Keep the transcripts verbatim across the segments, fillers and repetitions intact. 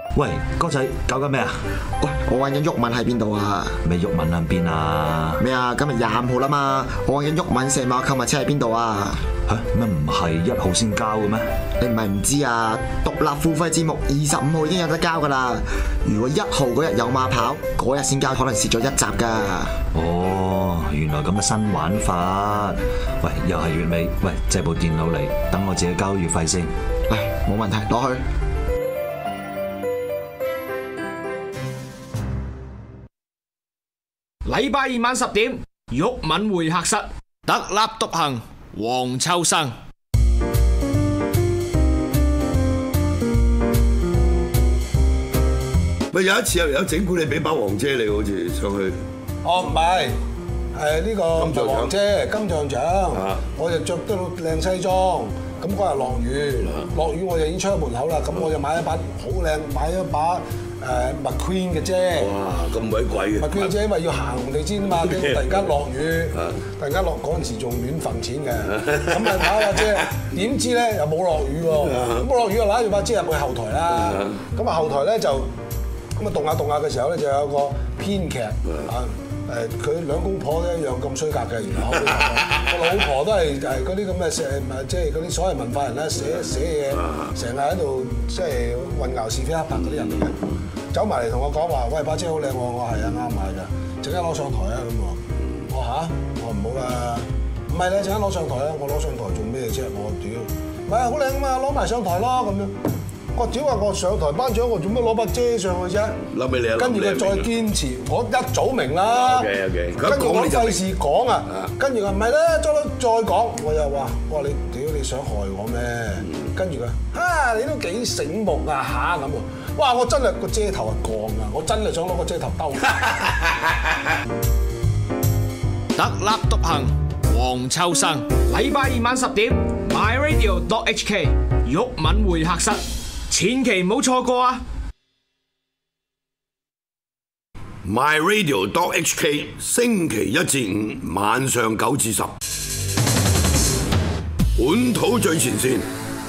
喂，哥仔搞緊咩啊？ 喂，我揾緊鬱文喺邊度啊？ 咩鬱文喺邊啊？ 咩啊？今日廿五號啦嘛，我揾緊鬱文石馬購物車喺邊度啊？ 嚇咩唔係一號先交嘅咩？ 你唔係唔知啊？獨立付費節目二十五號已經有得交噶啦。如果一號嗰日有馬跑，嗰日先交，可能蝕咗一集噶。 哦，原來咁嘅新玩法。喂，又係月尾，喂，借部電腦嚟，等我自己交月費先。 嚟，冇問題，攞去。 禮拜二晚十點，毓民會客室，特立獨行，黃秋生。 咪有一次有整蠱你俾把黃遮你，好似上去。 哦，唔係，係呢個金像獎黃遮金像獎，我就着得到靚西裝。咁嗰日落雨，落雨我就已經出咗門口啦。咁我就買一把好靚，買一把誒 McQueen 嘅遮。 哇，咁鬼貴嘅 McQueen 遮，因為要行紅地氈啊嘛，跟住突然間落雨，突然間落嗰陣時仲亂揈錢嘅，咁咪買把遮。點知咧又冇落雨喎，咁冇落雨又揦住把遮入去後台啦。咁啊後台咧就咁啊動下動下嘅時候咧就有個編劇啊。誒佢兩公婆都一樣咁衰格嘅，然後個老婆都係誒嗰啲咁嘅誒唔係即係嗰啲所謂文化人咧，寫寫嘢成日喺度即係混淆是非黑白嗰啲人嚟嘅，走埋嚟同我講話，喂，把遮好靚喎，我話係啊，啱買㗎，陣間攞上台啊咁喎，我話嚇，我話唔好啦，唔係你陣間攞上台啊，我攞上台做咩啫？我屌，唔係好靚啊嘛，攞埋上台咯咁樣。我屌話我上台頒獎，我做咩攞把遮上去啫？ 諗起你啊！ 跟住佢再堅持，我一早明啦。 OK OK， 跟住我費事講啊，跟住佢唔係咧，再再講，我又話：我話你屌你想害我咩？跟住佢啊，你都幾醒目啊嚇咁喎！哇！我真係個遮頭係鋼啊，我真係想攞個遮頭兜。 特立獨行，黃秋生。禮拜二晚十點 ，My Radio dot H K， 毓民會客室。千祈唔好錯過啊 ！My Radio dot H K 星期一至五晚上九至十，本土最前線。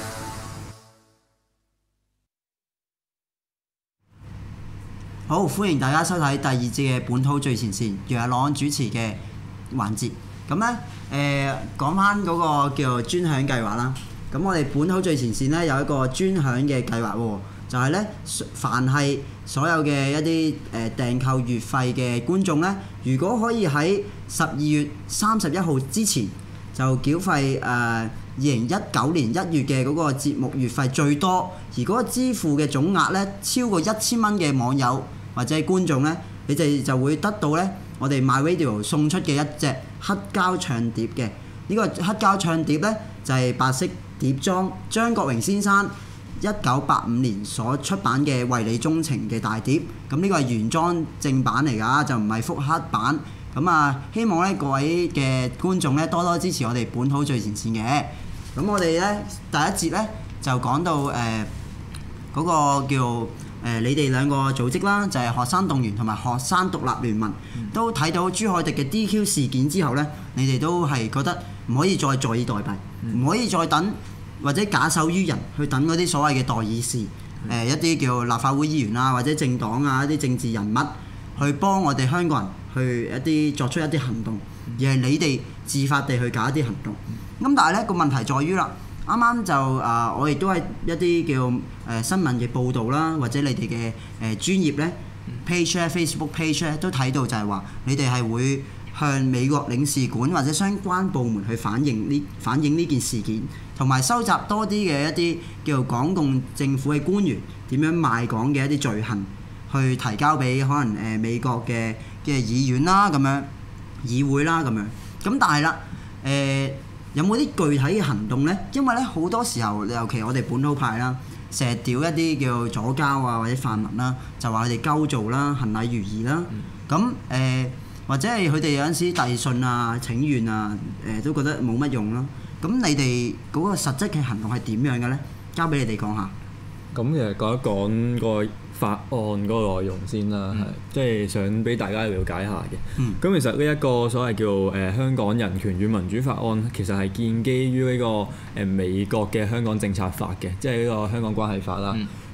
好，歡迎大家收睇第二節嘅本土最前線，由阿朗主持嘅環節。咁咧，誒講翻嗰個叫做專享計劃啦。咁我哋本土最前線咧有一個專享嘅計劃喎，就係咧凡係所有嘅一啲誒訂購月費嘅觀眾咧，如果可以喺十二月三十一號之前就繳費誒二零一九年一月嘅嗰個節目月費最多，而嗰個支付嘅總額咧超過一千蚊嘅網友或者係觀眾咧，你哋就會得到咧我哋 My Radio 送出嘅一隻黑膠唱碟嘅。呢個黑膠唱碟咧就係白色碟裝張國榮先生一九八五年所出版嘅《為你鍾情》嘅大碟，咁呢個係原裝正版嚟㗎，就唔係復刻版。咁啊，希望咧各位嘅觀眾咧多多支持我哋本土最前線嘅。咁我哋咧第一節咧就講到誒嗰、呃嗰個叫誒、呃、你哋兩個組織啦，就係、是、學生動員同埋學生獨立聯盟，嗯、都睇到朱凱廸嘅 D Q 事件之後咧，你哋都係覺得唔可以再坐以待斃，唔、嗯、可以再等。或者假手於人去等嗰啲所謂嘅代議士，誒、呃、一啲叫立法會議員啊，或者政黨啊，一啲政治人物去幫我哋香港人去一啲作出一啲行動，而係你哋自發地去搞一啲行動。咁但係咧個問題在於啦，啱啱就啊、呃、我亦都係一啲叫誒、呃、新聞嘅報導啦，或者你哋嘅誒專頁咧 page 咧 Facebook page 咧都睇到就係話你哋係會向美國領事館或者相關部門去反映呢反映呢件事件。同埋收集多啲嘅一啲叫做港共政府嘅官員點樣賣港嘅一啲罪行，去提交俾可能誒美國嘅嘅議院啦咁樣，議會啦咁樣。咁但係啦，誒、呃、有冇啲具體嘅行動呢？因為咧好多時候，尤其我哋本土派啦，成日屌一啲叫左膠啊或者泛民啦，就話佢哋鳩做啦，行禮如儀啦。咁誒、呃、或者係佢哋有陣時遞信啊、請願啊，誒、呃、都覺得冇乜用啦。咁你哋嗰個實質嘅行動係點樣嘅呢？交俾你哋講下。 咁其實講一講個法案嗰個內容先啦，係即係想俾大家了解下嘅。咁、嗯、其實呢一個所謂叫誒、呃、香港人權與民主法案，其實係建基於呢、這個誒、呃、美國嘅香港政策法嘅，即係呢個香港關係法啦。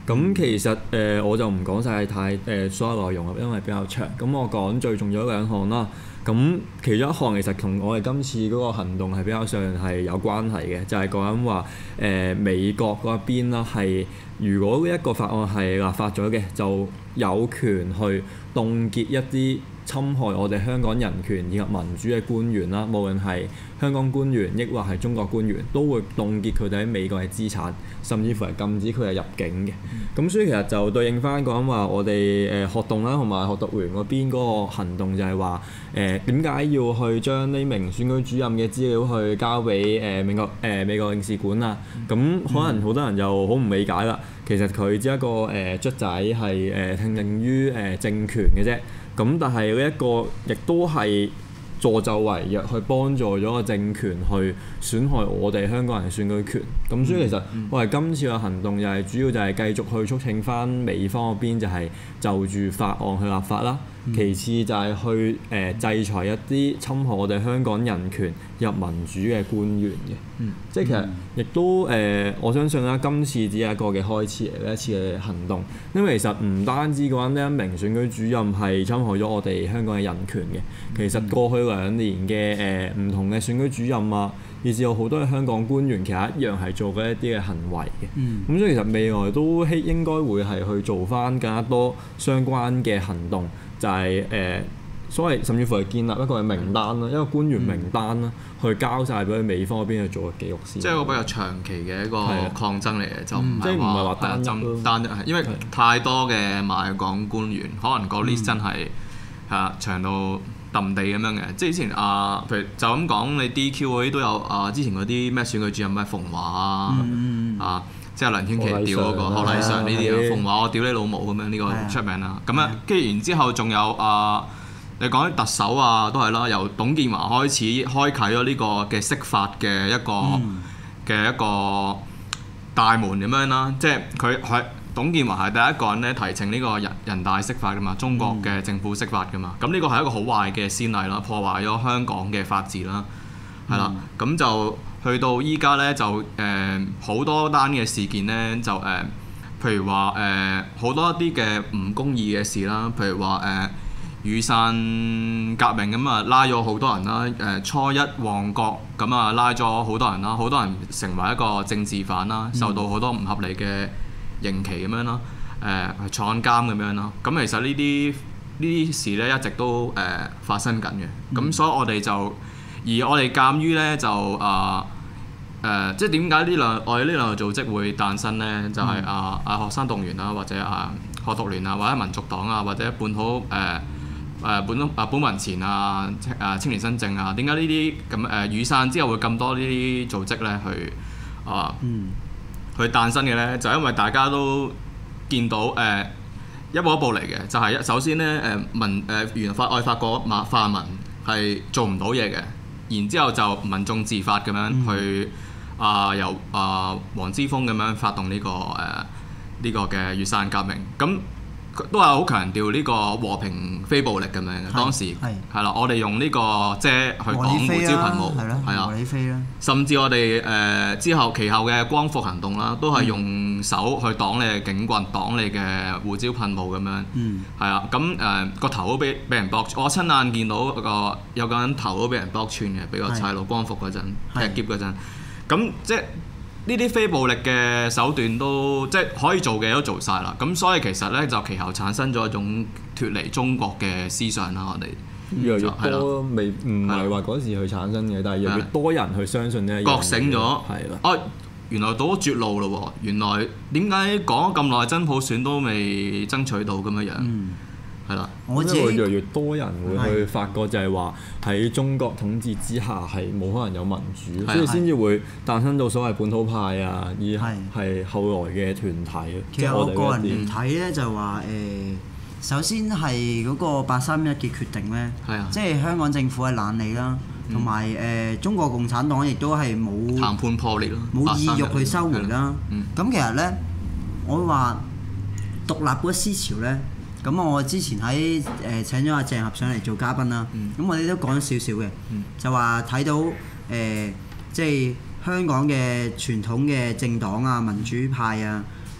咁其實誒、呃、我就唔講晒太誒、呃、所有內容啦，因為比較長。咁我講最重要嗰兩項啦。咁其中一項其實同我哋今次嗰個行動係比較上係有關係嘅，就係講緊話誒美國嗰邊啦，係如果呢一個法案係立法咗嘅，就有權去凍結一啲侵害我哋香港人權以及民主嘅官員啦，無論係香港官員抑或係中國官員，都會凍結佢哋喺美國嘅資產，甚至乎係禁止佢哋入境嘅。咁、嗯、所以其實就對應翻講話我哋誒學動啦，同埋學獨聯嗰邊嗰個行動就係話誒點解要去將呢名選舉主任嘅資料去交俾誒、呃、美國誒、呃、美國領事館啊？咁、嗯、可能好多人就好唔理解啦。其實佢只一個誒卒仔係誒聽令於誒政權嘅啫。咁但係呢一個亦都係助紂為虐，去幫助咗個政權去損害我哋香港人嘅選舉權。咁所以其實我哋今次嘅行動就係主要就係繼續去促請翻美方嗰邊就係就住法案去立法啦。其次就係去誒、呃、制裁一啲侵害我哋香港人權入民主嘅官員嘅。嗯、即係其實亦都誒、呃，我相信啦，今次只係一個嘅開始嚟嘅一次嘅行動。因為其實唔單止講呢一名選舉主任係侵害咗我哋香港嘅人權嘅，其實過去兩年嘅誒唔同嘅選舉主任啊，以至有好多嘅香港官員其實一樣係做過一啲嘅行為嘅。咁、嗯、所以其實未來都希應該會係去做翻更加多相關嘅行動。就係、是、誒、呃，所謂甚至乎係建立一個名單啦，一個官員名單啦，嗯、去交晒俾佢美方嗰邊去做個記錄先。 即係一個比較長期嘅一個抗爭嚟嘅，就唔係話單針單一，因為太多嘅賣港官員，可能個 list 真係係啊長到揼地咁樣嘅。即係之前啊，譬如就咁講，你 D Q 嗰啲都有啊，之前嗰啲咩選舉主任咩馮華啊、嗯、啊。即係梁天琦屌嗰個賀禮上呢啲啊，馮華我屌你老母咁樣呢個出名啦。咁啊，跟住然之後仲有啊，你講啲特首啊都係啦，由董建華開始開啓咗呢個嘅釋法嘅一個嘅、嗯、一個大門咁樣啦。即係佢係董建華係第一個人咧提請呢個人人大釋法噶嘛，中國嘅政府釋法噶嘛。咁呢個係一個好壞嘅先例啦，破壞咗香港嘅法治啦，係啦、嗯，咁就。去到依家咧就誒好、呃、多單嘅事件咧就誒、呃，譬如話誒好多一啲嘅唔公義嘅事啦，譬如話誒、呃、雨傘革命咁啊拉咗好多人啦，誒、呃、初一旺角咁啊拉咗好多人啦，好多人成為一個政治犯啦，受到好多唔合理嘅刑期咁樣啦，誒、呃、坐監咁樣啦，咁其實呢啲呢啲事咧一直都誒、呃、發生緊嘅，咁、嗯、所以我哋就而我哋鑑於咧就啊。呃誒、呃，即係點解呢兩我哋呢兩個組織會誕生呢？就係、是、啊啊學生動員啊，或者啊學獨聯啊，或者民族黨啊，或者本土誒誒、呃、本啊本民前啊誒青年新政啊，點解呢啲咁誒雨傘之後會咁多呢啲組織咧去啊、呃嗯、去誕生嘅呢？就因為大家都見到誒、呃、一步一步嚟嘅，就係、是、首先呢，誒民誒原發愛發國馬泛民係做唔到嘢嘅，然之後就民眾自發咁樣去。嗯啊、呃，由啊、呃、黃之鋒咁樣發動呢、這個誒呢、呃這個嘅雨傘革命，咁都係好強調呢個和平非暴力咁樣嘅。當時係啦，我哋用呢個遮去擋胡椒噴霧，係啦，甚至我哋誒、呃、之後其後嘅光復行動啦，都係用手去擋你嘅警棍，擋你嘅胡椒噴霧咁樣，係啦、嗯。咁誒個頭都俾俾人駁，我親眼見到個有個人頭都俾人駁穿嘅，俾個差佬光復嗰陣踢劫嗰陣。咁即係呢啲非暴力嘅手段都即係可以做嘅都做晒啦。咁所以其實咧就其後產生咗一種脫離中國嘅思想啦。我哋越嚟越多未唔係話嗰時去產生嘅，但係越嚟越多人去相信呢一樣嘢。覺醒咗係啦。哦，原來到咗絕路咯喎！原來點解講咗咁耐真普選都未爭取到咁樣樣？嗯係啦，我自己越嚟越多人會去發覺就係話喺中國統治之下係冇可能有民主，所以先至會誕生到所謂本土派啊，而係後來嘅團體。 其實我個人嚟睇咧就話誒，首先係嗰個八三一嘅決定咧，即係香港政府係懶理啦，同埋誒中國共產黨亦都係冇談判破裂咯， 冇意欲去收回啦。咁其實咧，我會話獨立嗰個思潮咧。咁我之前喺誒、呃、請咗阿鄭合上嚟做嘉賓啦，咁、嗯、我哋都講咗少少嘅，嗯、就話睇到誒、呃、即係香港嘅傳統嘅政黨啊、民主派啊，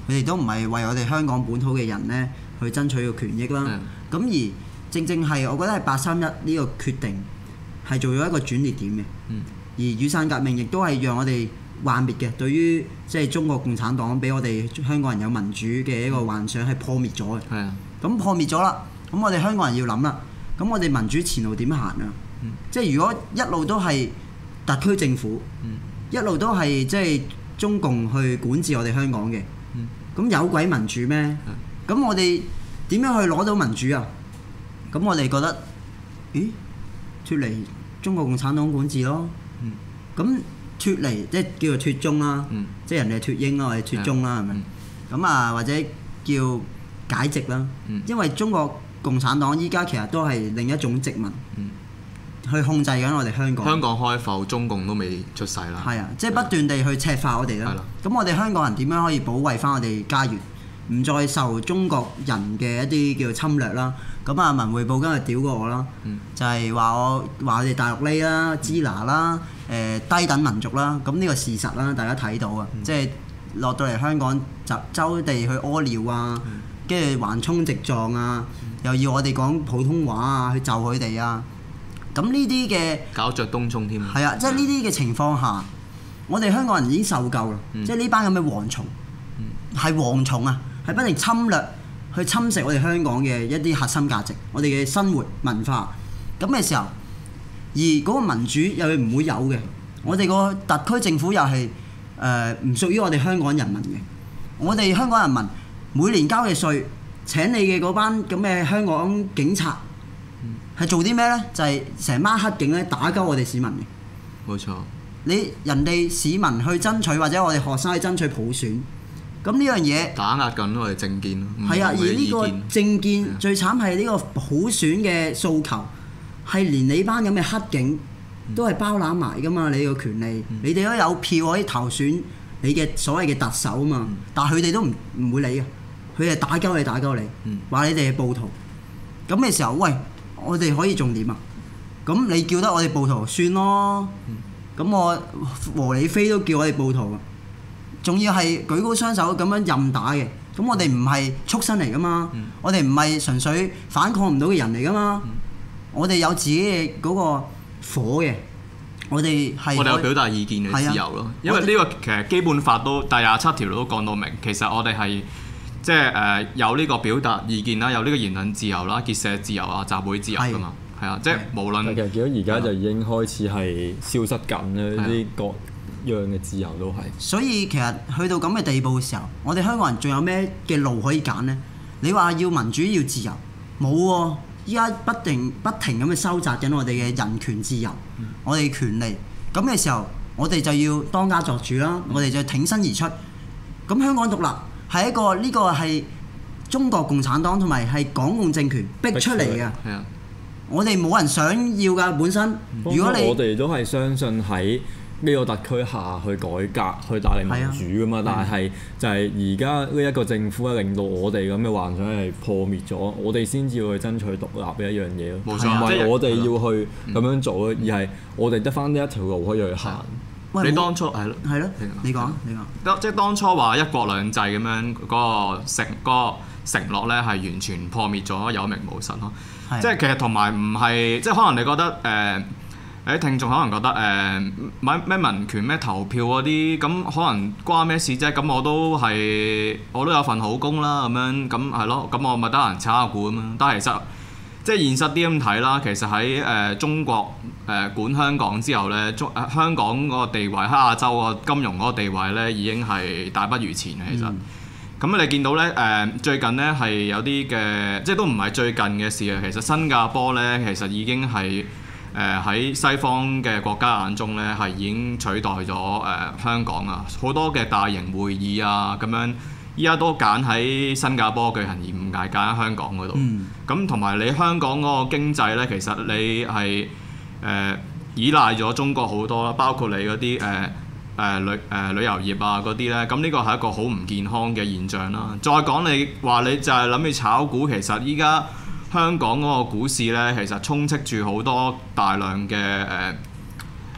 佢哋都唔係為我哋香港本土嘅人咧去爭取個權益啦。咁、嗯、而正正係我覺得係八三一呢個決定係做咗一個轉捩點嘅。嗯、而雨傘革命亦都係讓我哋幻滅嘅，對於即係中國共產黨俾我哋香港人有民主嘅一個幻想係破滅咗嘅。係啊、嗯，咁破滅咗啦，咁我哋香港人要諗啦，咁我哋民主前路點行啊？嗯、即係如果一路都係特區政府，嗯、一路都係即係中共去管治我哋香港嘅，咁、嗯、有鬼民主咩？咁、嗯、我哋點樣去攞到民主啊？咁我哋覺得，咦，脫離中國共產黨管治咯。咁、嗯、脫離即係叫做脫中啦，嗯、即係人哋係脫英啦，我哋脫中啦，係咪？咁啊，或者叫解殖啦，嗯、因為中國共產黨依家其實都係另一種殖民，嗯、去控制緊我哋香港。 香港開埠，中共都未出世啦。係啊，即係不斷地去赤化我哋啦。咁我哋香港人點樣可以保衞翻我哋家園，唔再受中國人嘅一啲叫做侵略啦？咁啊，文匯報今日屌過我啦，嗯、就係話我話我哋大陸呢啦、支那啦、誒、呃、低等民族啦。咁呢個事實啦，大家睇到啊，嗯、即係落到嚟香港就周地去屙尿啊，跟住橫衝直撞啊，嗯、又要我哋講普通話啊，去就佢哋啊。咁呢啲嘅搞着東涌添。 係啊，即係呢啲嘅情況下，我哋香港人已經受夠啦。嗯、即係呢班咁嘅蝗蟲，係蝗蟲啊，係不停侵略。去侵蝕我哋香港嘅一啲核心價值，我哋嘅生活文化咁嘅時候，而嗰個民主又係唔會有嘅。我哋個特區政府又係誒唔屬於我哋香港人民嘅。我哋香港人民每年交嘅稅，請你嘅嗰班咁嘅香港警察係做啲咩呢？就係成班黑警咧打鳩我哋市民嘅。 冇錯。你人哋市民去爭取，或者我哋學生去爭取普選。咁呢樣嘢打壓緊我哋政見咯， 係啊！而呢個政見最慘係呢個普選嘅訴求，係連你班咁嘅黑警都係包攬埋噶嘛？你個權利，嗯、你哋都有票可以投選你嘅所謂嘅特首啊嘛！嗯、但係佢哋都唔唔會理嘅，佢係打鳩你打鳩你，話、嗯、你哋係暴徒。咁嘅時候，喂，我哋可以仲點啊？咁你叫得我哋暴徒算咯，咁、嗯、我和理非都叫我哋暴徒啊！仲要係舉高雙手咁樣任打嘅，咁我哋唔係畜生嚟噶嘛，嗯、我哋唔係純粹反抗唔到嘅人嚟噶嘛，嗯、我哋有自己嘅嗰個火嘅，我哋係我哋有表達意見嘅自由咯，啊、因為呢個其實基本法都第廿七條都講到明，其實我哋係即係誒有呢個表達意見啦，有呢個言論自由啦、結社自由啊、集會自由噶嘛，係啊，即係無論其實見到而家就已經開始係消失緊啦呢啲個。樣嘅自由都係， 所以其實去到咁嘅地步嘅時候，我哋香港人仲有咩嘅路可以揀呢？你話要民主要自由，冇喎！依家不停不停咁去收窄緊我哋嘅人權自由，嗯、我哋權利。咁嘅時候，我哋就要當家作主啦，嗯、我哋就挺身而出。咁香港獨立係一個呢、呢個係中國共產黨同埋係港共政權逼出嚟嘅。係啊，我哋冇人想要㗎本身。 嗯、 如果你我哋都係相信喺呢個特區下去改革，去帶領民主噶嘛，啊、但係就係而家呢一個政府咧，令到我哋咁嘅幻想係破滅咗，我哋先至要去爭取獨立嘅一樣嘢咯。冇錯，唔係我哋要去咁樣做咯，嗯、而係我哋得翻呢一條路可以去行。 你當初係咯， 係咯，你講，你講。 即係當初話一國兩制咁樣嗰個承嗰個承諾咧，係完全破滅咗，有名無實咯。的即係其實同埋唔係，即係可能你覺得誒。呃誒聽眾可能覺得誒咩咩民權咩投票嗰啲咁可能關咩事啫？咁我都係我都有份好工啦，咁樣咁係咯，咁我咪得閒炒下股咁樣。但係其實即係現實啲咁睇啦，其實喺誒、呃、中國誒、呃、管香港之後咧，中、呃、香港嗰個地位喺亞洲個金融嗰個地位咧已經係大不如前嘅。其實咁、嗯、你見到咧誒、呃、最近咧係有啲嘅，即係都唔係最近嘅事啊。其實新加坡咧其實已經係。誒喺、呃、西方嘅國家眼中咧，係已經取代咗誒、呃、香港啊！好多嘅大型會議啊，咁樣依家都揀喺新加坡舉行，而唔係揀喺香港嗰度。咁同埋你香港嗰個經濟咧，其實你係誒、呃、依賴咗中國好多啦，包括你嗰啲誒誒旅誒、呃、旅遊業啊嗰啲咧。咁呢個係一個好唔健康嘅現象啦。再講你話你就係諗住炒股，其實依家香港嗰個股市咧，其實充斥住好多大量嘅誒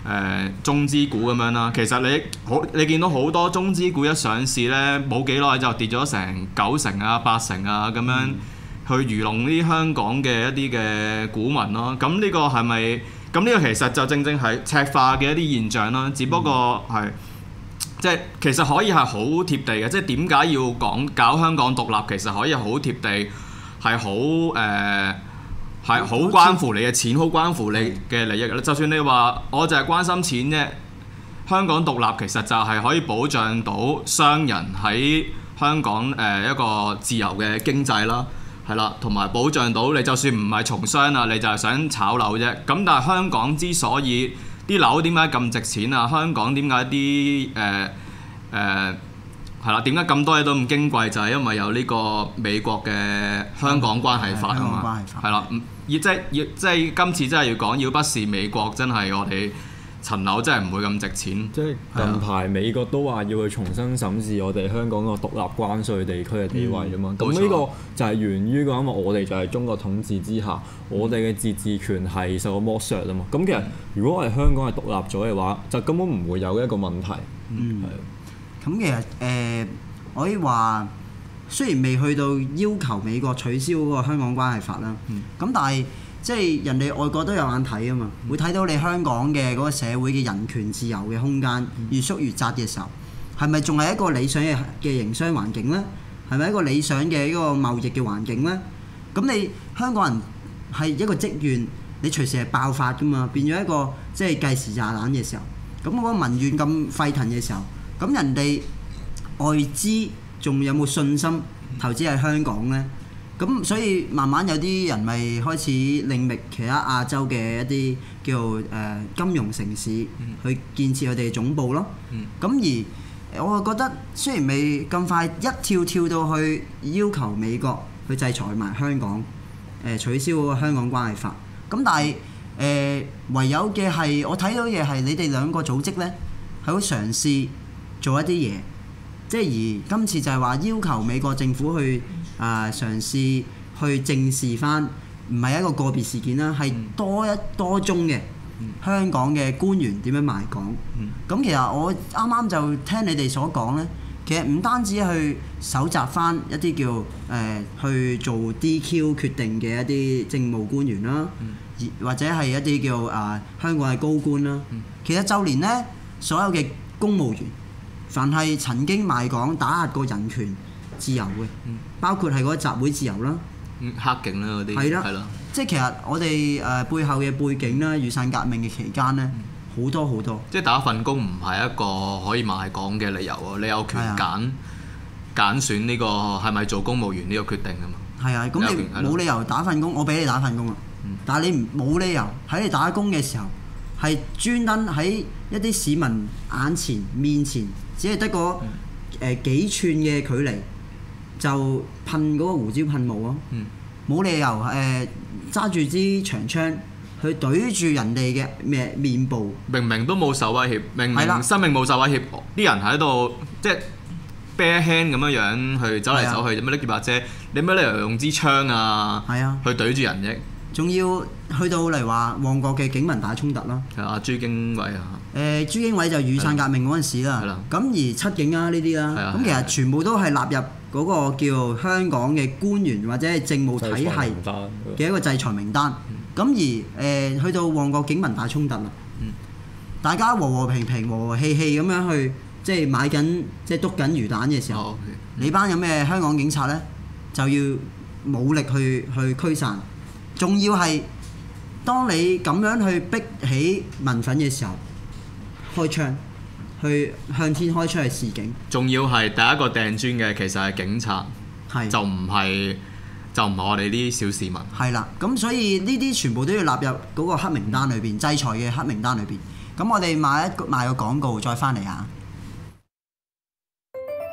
誒中資股咁樣啦。其實你好，你見到好多中資股一上市咧，冇幾耐就跌咗成九成啊、八成啊咁樣，去愚弄啲香港嘅一啲嘅股民咯。咁呢個係咪？咁呢個其實就正正係赤化嘅一啲現象啦。只不過係即係其實可以係好貼地嘅，即係點解要講搞香港獨立？其實可以好貼地，係好誒。呃係好關乎你嘅錢，好關乎你嘅利益嘅。就算你話我就係關心錢啫，香港獨立其實就係可以保障到商人喺香港誒、呃、一個自由嘅經濟啦，係啦，同埋保障到你就算唔係從商啊，你就係想炒樓啫。咁但係香港之所以啲樓點解咁值錢啊？香港點解啲誒誒係啦？點解咁多嘢都咁矜貴？就係、是、因為有呢個美國嘅香港關係法啊嘛，係啦，要即係要即係今次真係要講，要不是美國真係我哋層樓真係唔會咁值錢。即係近排美國都話要去重新審視我哋香港個獨立關稅地區嘅地位啊嘛。咁呢、嗯、個就係源於個，因為我哋就係中國統治之下，我哋嘅自治權係受到剝削啊嘛。咁其實如果我哋香港係獨立咗嘅話，就根本唔會有一個問題。 嗯，係。咁其實誒、呃，我可以話。雖然未去到要求美國取消嗰個香港關係法啦，咁、嗯、但係即係人哋外國都有眼睇啊嘛，會睇到你香港嘅嗰個社會嘅人權自由嘅空間越縮越窄嘅時候，係咪仲係一個理想嘅嘅營商環境呢？係咪一個理想嘅一個貿易嘅環境呢？咁你香港人係一個積怨，你隨時係爆發噶嘛，變咗一個即係計時炸彈嘅時候，咁嗰個民怨咁沸騰嘅時候，咁人哋外資仲有冇信心投資喺香港呢？咁所以慢慢有啲人咪開始另覓其他亞洲嘅一啲叫做誒、呃、金融城市去建設佢哋總部咯。咁、嗯、而我覺得雖然未咁快一跳跳到去要求美國去制裁埋香港，誒、呃、取消嗰個香港關係法，咁但係誒、呃、唯有嘅係我睇到嘅係你哋兩個組織呢，係好嘗試做一啲嘢。即係而今次就係話要求美國政府去啊、呃、嘗試去正視翻，唔係一個個別事件啦，係多一多宗嘅香港嘅官員點樣賣港。咁、嗯、其實我啱啱就聽你哋所講呢，其實唔單止去搜集翻一啲叫誒、呃、去做 D Q 決定嘅一啲政務官員啦，嗯、或者係一啲叫啊、呃、香港嘅高官啦。嗯、其實就連呢所有嘅公務員。凡係曾經賣港打壓過人權自由嘅，嗯、包括係嗰個集會自由啦、 嗯、黑警啦嗰啲，係啦，係啦， 即係其實我哋誒背後嘅背景啦，雨傘革命嘅期間咧，好、嗯、多好多。即係打份工唔係一個可以賣港嘅理由喎，你有權揀揀的選呢個係咪做公務員呢個決定啊嘛。 係啊，咁你冇理由打份工，我俾你打份工啊，嗯、但係你唔冇理由喺你打工嘅時候係專登喺一啲市民眼前面前。只係得個誒、呃、幾寸嘅距離，就噴嗰個胡椒噴霧咯。冇、嗯、理由誒揸住支長槍去對住人哋嘅咩面部。明明都冇受威脅，明明生命冇受威脅，啲人喺度即係 bare hand 咁樣樣去走嚟走去，做咩拎住把遮？你咩理由用支槍啊？係啊，去對住人啫。仲要去到嚟話旺角嘅警民大衝突啦。係啊，朱經緯啊。誒、呃，朱經緯就雨傘革命嗰陣時啦。咁而七警啊呢啲啦，咁其實全部都係納入嗰個叫香港嘅官員或者係政務體系嘅一個制裁名單。咁、嗯、而誒、呃、去到旺角警民大衝突啦，嗯、大家和和平平、和和氣氣咁樣去即係買緊即係篤緊魚蛋嘅時候，哦 okay. 你班有咩香港警察呢？就要武力去去驅散。仲要係當你咁樣去逼起民憤嘅時候，開槍去向天開出去示警。仲要係第一個掟磚嘅其實係警察，係就唔係就唔係我哋啲小市民。係啦，咁所以呢啲全部都要納入嗰個黑名單裏邊，制裁嘅黑名單裏邊。咁我哋賣一賣個廣告再翻嚟嚇。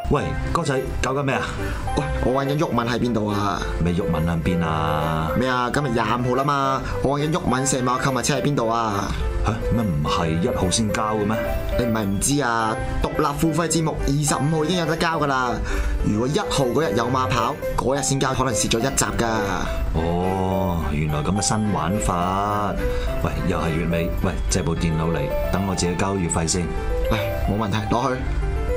喂，哥仔搞緊咩啊？ 喂，我揾緊毓民喺邊度啊？ 咩毓民喺邊啊？ 咩啊？今日廿五號啦嘛，我揾緊毓民石馬購物車喺邊度啊？ 嚇乜唔係一號先交嘅咩？ 你唔係唔知啊？獨立付費節目二十五號已經有得交噶啦。如果一號嗰日有馬跑，嗰日先交，可能蝕咗一集噶。 哦，原來咁嘅新玩法。喂，又係月尾。喂，借部電腦嚟，等我自己交月費先。 嚟，冇問題，攞去。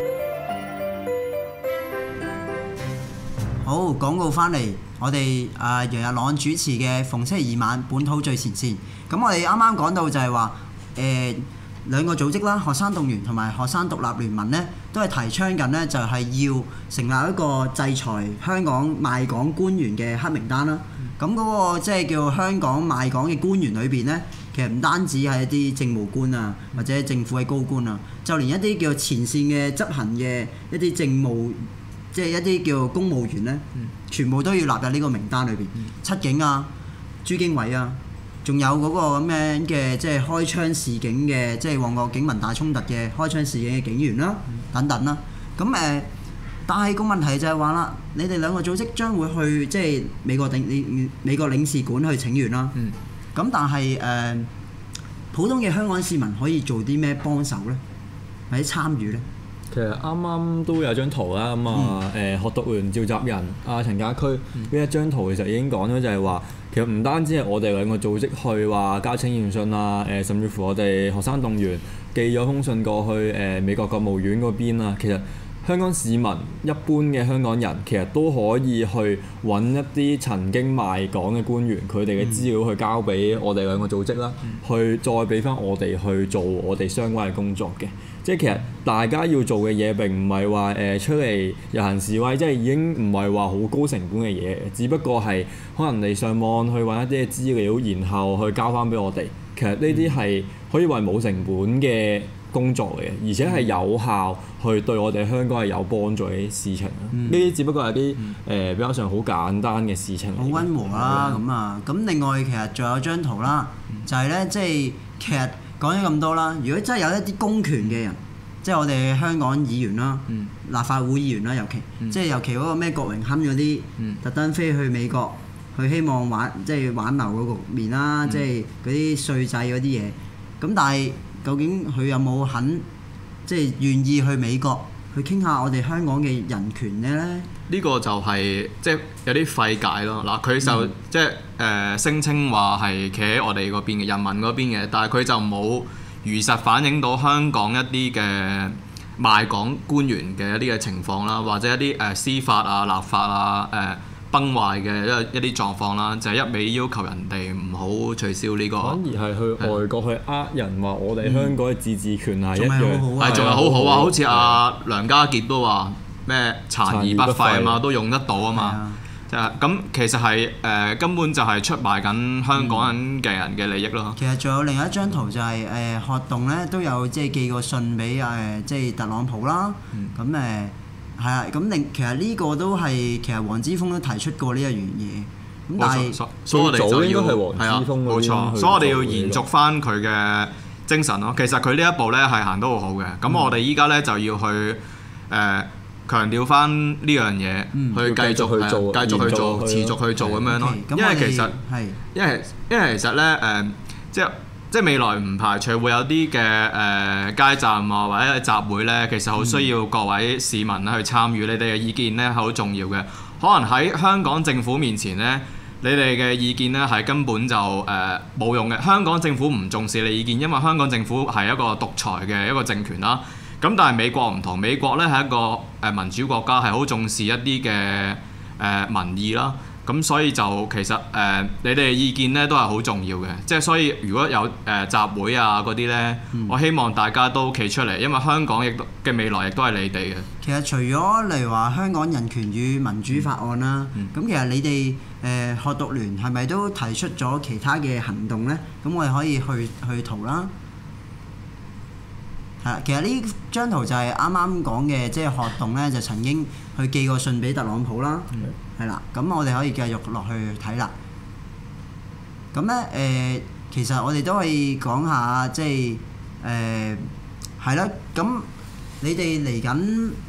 好，廣告翻嚟，我哋啊楊日朗主持嘅逢星期二晚本土最前線。咁我哋啱啱講到就係話誒兩個組織啦，學生動員同埋學生獨立聯盟呢，都係提倡緊呢，就係要成立一個制裁香港賣港官員嘅黑名單啦。咁嗰、嗰個即係叫香港賣港嘅官員裏邊呢，其實唔單止係一啲政務官啊，或者政府嘅高官啊，就連一啲叫前線嘅執行嘅一啲政務。即係一啲叫公務員呢，嗯、全部都要納入呢個名單裏邊。嗯、七警啊、朱經緯啊，仲有嗰個咁樣嘅即係開槍示警嘅，即係旺角警民大衝突嘅開槍示警嘅警員啦，嗯、等等啦。咁誒、呃，但係個問題就係話啦，你哋兩個組織將會去即係美國領美國領事館去請願啦。咁、嗯、但係誒、呃，普通嘅香港市民可以做啲咩幫手呢？或者參與呢？ 其實啱啱都有張圖啦，咁啊誒學獨聯召集人阿陳家駒呢一張圖其實已經講咗，就係話其實唔單止係我哋兩個組織去話交請願信啊，誒甚至乎我哋學生動員寄咗封信過去誒美國國務院嗰邊啊，其實香港市民一般嘅香港人其實都可以去揾一啲曾經賣港嘅官員佢哋嘅資料去交俾我哋兩個組織啦，嗯、去再俾翻我哋去做我哋相關嘅工作嘅。即係其實大家要做嘅嘢並唔係話誒出嚟遊行示威，即係已經唔係話好高成本嘅嘢，只不過係可能你上網去揾一啲嘅資料，然後去交翻俾我哋。其實呢啲係可以話冇成本嘅工作嚟嘅，而且係有效去對我哋香港係有幫助嘅事情。呢啲、嗯、只不過係啲誒比較上好簡單嘅事情。好溫和啦，咁啊，咁另外其實仲有張圖啦，就係咧，即係其實。講咗咁多啦，如果真係有一啲公權嘅人，即係我哋香港議員啦、嗯、立法會議員啦，尤其、嗯、即係尤其嗰個咩郭榮鏗嗰啲，嗯、特登飛去美國，去希望挽即係挽留個局面啦，嗯、即係嗰啲稅制嗰啲嘢。咁但係究竟佢有冇肯即係願意去美國去傾下我哋香港嘅人權咧？ 呢個就係、是、即係有啲費解咯。嗱，佢就、嗯、即係誒、呃、聲稱話係企喺我哋嗰邊嘅人民嗰邊嘅，但係佢就冇如實反映到香港一啲嘅賣港官員嘅一啲嘅情況啦，或者一啲誒、呃、司法啊、立法啊誒、呃、崩壞嘅一一啲狀況啦，就係、是、一味要求人哋唔好取消呢、這個。反而係去外國去呃人話我哋香港嘅自治權係一樣， 係仲係好好啊！好似阿梁家傑都話。咩殘而不廢啊嘛，都用得到啊嘛，就係咁其實係誒、呃、根本就係出賣緊香港人嘅人嘅利益咯。 其實仲有另一張圖就係、是、誒、呃、學動咧都有即係寄個信俾誒即係特朗普啦，咁誒係啊，咁另其實呢個都係其實黃之鋒都提出過呢一樣嘢，咁但係所以我哋就要係啊冇錯，所以我哋要延續翻佢嘅精神咯。其實佢呢一步咧係行得好好嘅，咁、嗯、我哋依家咧就要去誒。呃強調翻呢樣嘢，嗯、去繼續去做，繼續去做，持續去做咁樣咯。因為其實，因為因為其實咧誒、呃，即係即係未來唔排除會有啲嘅誒街站啊，或者集會咧，其實好需要各位市民咧去參與，你哋嘅意見咧係好重要嘅。可能喺香港政府面前咧，你哋嘅意見咧係根本就誒冇、呃、用嘅。香港政府唔重視你意見，因為香港政府係一個獨裁嘅一個政權啦。咁但係美國唔同，美國咧係一個誒民主國家，係好重視一啲嘅誒民意啦。咁所以就其實誒、呃、你哋嘅意見咧都係好重要嘅。即係所以如果有誒、呃、集會啊嗰啲咧，嗯、我希望大家都企出嚟，因為香港亦都嘅未來亦都係你哋嘅。 其實除咗例如話香港人權與民主法案啦，咁、嗯、其實你哋誒、呃、學獨聯係咪都提出咗其他嘅行動咧？咁我哋可以去去圖啦。係啦，其實呢張圖就係啱啱講嘅，即係學動咧就曾經去寄過信俾特朗普啦，係啦、嗯，咁我哋可以繼續落去睇啦。咁咧誒，其實我哋都可以講下，即係誒係啦。咁、呃、你哋嚟緊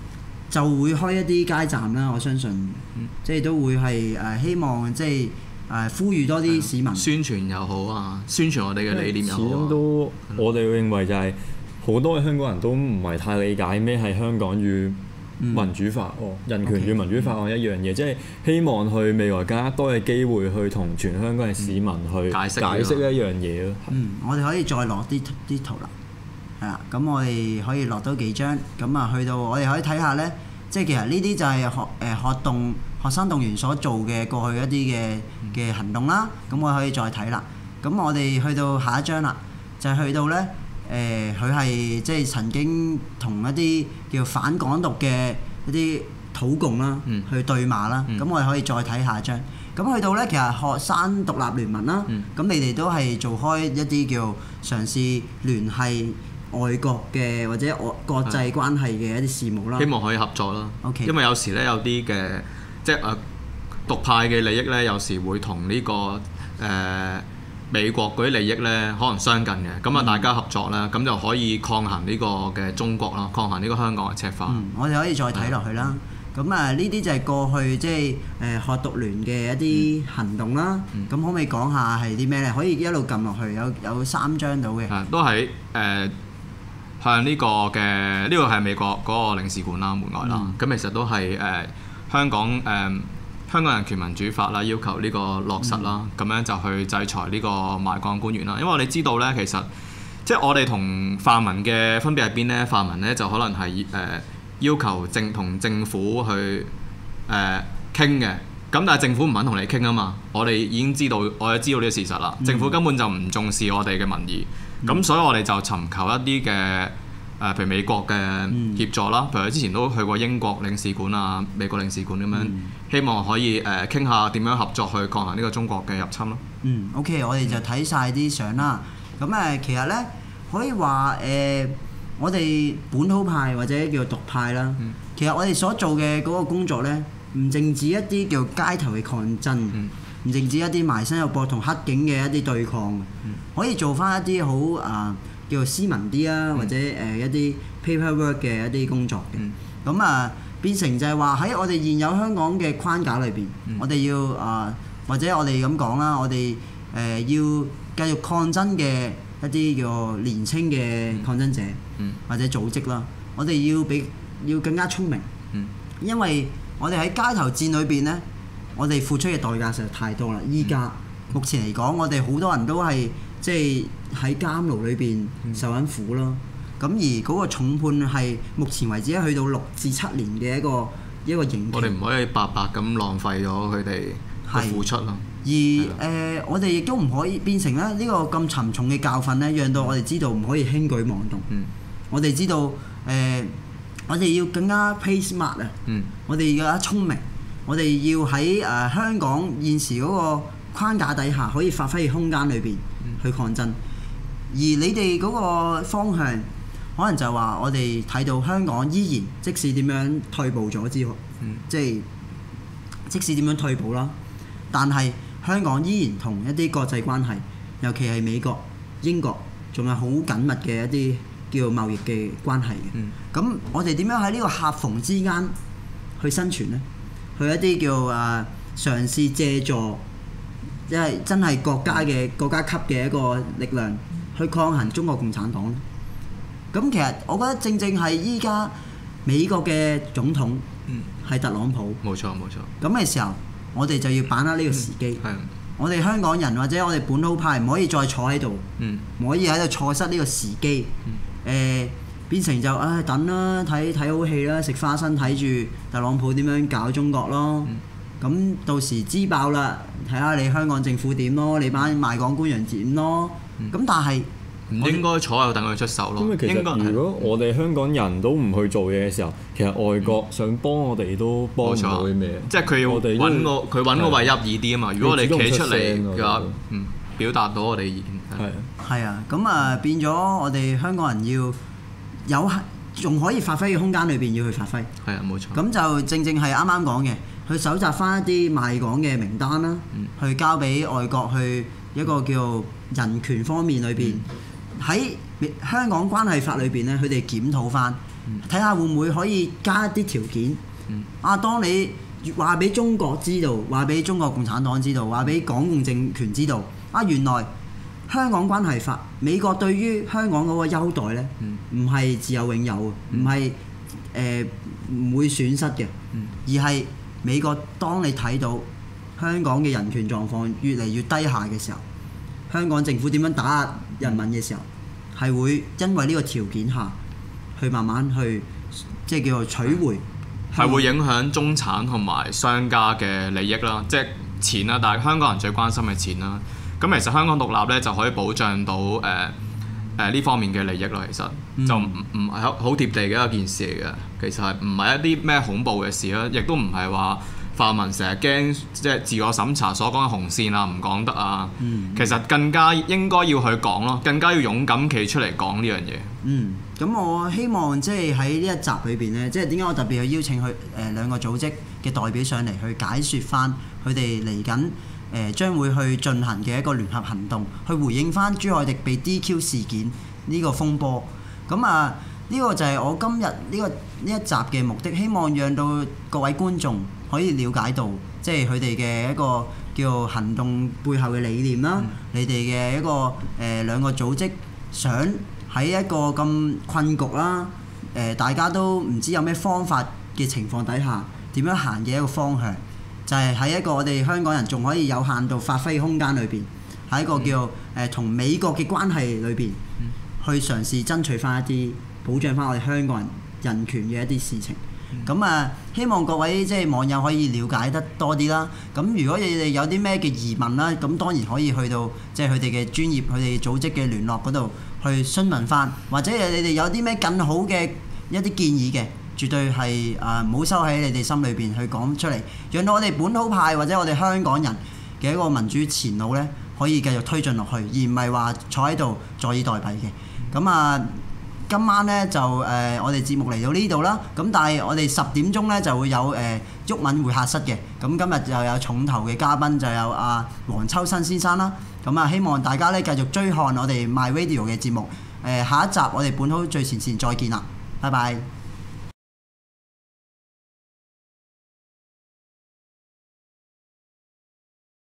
就會開一啲街站啦，我相信，嗯、即係都會係誒、呃、希望即係誒、呃、呼籲多啲市民宣傳又好啊，宣傳我哋嘅理念又好、啊。 始終都我哋認為就係、是、好多嘅香港人都唔係太理解咩係香港與民主法案、嗯、人權與民主法案一樣嘢，即係、嗯、希望去未來更加多嘅機會去同全香港嘅市民去解釋解釋一樣嘢咯。 嗯，我哋可以再落啲啲圖啦。係啦，咁我哋可以落多幾張，咁啊去到我哋可以睇下呢，即係其實呢啲就係學誒學動學生動員所做嘅過去一啲嘅嘅行動啦。咁我可以再睇啦。咁我哋去到下一張啦，就係去到呢，誒佢係即係曾經同一啲叫反港獨嘅一啲土共啦， 嗯、去對罵啦。咁、嗯、我哋可以再睇下一張。咁去到呢，其實學生獨立聯盟啦，咁、嗯、你哋都係做開一啲叫嘗試聯繫外國嘅或者外國際關係嘅一啲事務啦， 希望可以合作啦。 Okay. 因為有時咧有啲嘅即係誒獨派嘅利益咧，有時會同呢、這個誒、呃、美國嗰啲利益咧可能相近嘅。咁啊，大家合作啦，咁、嗯、就可以抗衡呢個嘅中國啦，抗衡呢個香港嘅赤化。 嗯，我哋可以再睇落去啦。咁啊、嗯，呢啲就係過去即係誒學獨聯嘅一啲行動啦。咁、嗯、可唔可以講下係啲咩咧？可以一路撳落去，有有三張到嘅。 係都喺誒。呃向呢個嘅呢個係美國嗰個領事館啦，門外啦，咁、嗯、其實都係誒、呃、香港誒、呃、香港人權民主法啦，要求呢個落實啦，咁、嗯、樣就去制裁呢個賣港官員啦。因為我哋知道咧，其實即係我哋同泛民嘅分別喺邊咧？泛民咧就可能係誒、呃、要求政同政府去誒傾嘅，咁、呃、但係政府唔肯同你傾啊嘛。我哋已經知道，我哋知道呢個事實啦。嗯、政府根本就唔重視我哋嘅民意。咁、嗯、所以我哋就尋求一啲嘅誒，譬如美國嘅協助啦，嗯、譬如之前都去過英國領事館啊、美國領事館咁樣，嗯、希望可以誒傾下點樣合作去抗衡呢個中國嘅入侵咯。 嗯 ，OK， 我哋就睇晒啲相啦。咁誒，其實咧可以話誒、呃，我哋本土派或者叫做獨派啦，嗯、其實我哋所做嘅嗰個工作咧，唔淨止一啲叫街頭嘅抗爭。嗯唔淨止一啲埋身肉搏同黑警嘅一啲對抗，嗯、可以做翻一啲好啊叫做斯文啲啊，嗯、或者誒、呃、一啲 paperwork 嘅一啲工作嘅。咁、嗯、啊變成就係話喺我哋現有香港嘅框架裏邊，嗯、我哋要啊、呃、或者我哋咁講啦，我哋誒、呃、要繼續抗爭嘅一啲叫年青嘅抗爭者，嗯、或者組織啦，我哋要比要更加聰明，嗯、因為我哋喺街頭戰裏邊咧。我哋付出嘅代價實在太多啦！依家、嗯、目前嚟講，我哋好多人都係即係喺監牢裏邊受緊苦咯。咁、嗯、而嗰個重判係目前為止去到六至七年嘅一個一個刑期。 我哋唔可以白白咁浪費咗佢哋嘅付出咯。 而誒的、呃，我哋亦都唔可以變成咧呢個咁沉重嘅教訓咧，讓到我哋知道唔可以輕舉妄動。嗯、我哋知道誒、呃，我哋要更加 play smart 啊！嗯、我哋要更加聰明。我哋要喺誒、呃、香港現時嗰個框架底下，可以發揮嘅空間裏邊去抗爭。而你哋嗰個方向，可能就係話我哋睇到香港依然即使點樣退步咗之後，嗯、即係即使點樣退步啦，但係香港依然同一啲國際關係，尤其係美國、英國，仲有好緊密嘅一啲叫貿易嘅關係嘅。咁、嗯、我哋點樣喺呢個夾縫之間去生存呢？去一啲叫誒嘗試借助，即係真係國家嘅國家級嘅一個力量去抗衡中國共產黨。咁其實我覺得正正係依家美國嘅總統係特朗普， 冇錯冇錯。 咁嘅時候，我哋就要把握呢個時機。 嗯、 我哋香港人或者我哋本土派唔可以再坐喺度，唔、嗯、可以喺度錯失呢個時機。誒、嗯。呃變成就唉、哎、等啦，睇睇好戲啦，食花生睇住特朗普點樣搞中國咯。咁、嗯、到時知爆啦，睇下你香港政府點咯，你班賣港官員點咯。咁、嗯、但係唔應該坐喺度等佢出手咯。 因為其實如果我哋香港人都唔去做嘢嘅時候，其實外國想幫我哋都幫唔到啲咩。 即係佢要揾個佢揾個位入耳啲啊嘛。如果我哋企出嚟嘅話，嗯，表達到我哋意見。係係啊，咁啊變咗我哋香港人要。有仲可以發揮嘅空間裏邊要去發揮， 係啊，冇錯。咁就正正係啱啱講嘅，去搜集翻一啲賣港嘅名單啦，嗯、去交俾外國去一個叫人權方面裏邊，喺、嗯、香港關係法裏邊咧，佢哋檢討翻睇下會唔會可以加一啲條件。 嗯、 啊，當你話俾中國知道，話俾中國共產黨知道，話俾港共政權知道，啊原來香港關係法美國對於香港嗰個優待呢，唔係、嗯、自有永有，唔係誒唔會損失嘅，嗯、而係美國當你睇到香港嘅人權狀況越嚟越低下嘅時候，香港政府點樣打壓人民嘅時候，係會因為呢個條件下去慢慢去即係叫做取回。 係會影響中產同埋商家嘅利益啦，即係錢啦。但係香港人最關心嘅錢啦。咁其實香港獨立咧就可以保障到誒誒呢方面嘅利益咯。其實、嗯、就唔唔係好好貼地嘅一件事嚟嘅。其實係唔係一啲咩恐怖嘅事啦，亦都唔係話泛民成日驚即係自我審查所講嘅紅線啊唔講得啊。嗯、其實更加應該要去講咯，更加要勇敢企出嚟講呢樣嘢。 嗯。咁我希望即係喺呢一集裏邊呢，即係點解我特別去邀請佢誒、呃、兩個組織嘅代表上嚟去解説翻佢哋嚟緊誒將會去進行嘅一個聯合行動，去回應翻朱凱廸被 D Q 事件呢個風波。咁啊，呢、這個就係我今日呢、這個呢一集嘅目的，希望讓到各位觀眾可以了解到，即係佢哋嘅一個叫行動背後嘅理念啦。嗯、你哋嘅一個誒、呃、兩個組織想喺一個咁困局啦，誒、呃、大家都唔知有咩方法嘅情況底下，點樣行嘅一個方向，就係、是、喺一個我哋香港人仲可以有限度發揮空間裏邊，喺一個叫誒同、呃、美國嘅關係裏邊，去嘗試爭取翻一啲保障翻我哋香港人人權嘅一啲事情。咁啊，希望各位即係網友可以了解得多啲啦。咁如果你哋有啲咩嘅疑問啦，咁當然可以去到即係佢哋嘅專業、佢哋組織嘅聯絡嗰度去詢問翻，或者你哋有啲咩更好嘅一啲建議嘅，絕對係啊唔好收喺你哋心裏邊去講出嚟，讓到我哋本土派或者我哋香港人嘅一個民主前路呢，可以繼續推進落去，而唔係話坐喺度坐以待斃嘅。咁啊〜今晚咧就誒、呃、我哋節目嚟到呢度啦，咁但係我哋十點鐘咧就會有誒毓民會客室嘅，咁今日就有重頭嘅嘉賓就有阿、啊、黃秋生先生啦，咁啊希望大家咧繼續追看我哋 My Radio 嘅節目，誒、呃、下一集我哋本土最前線再見啦，拜拜。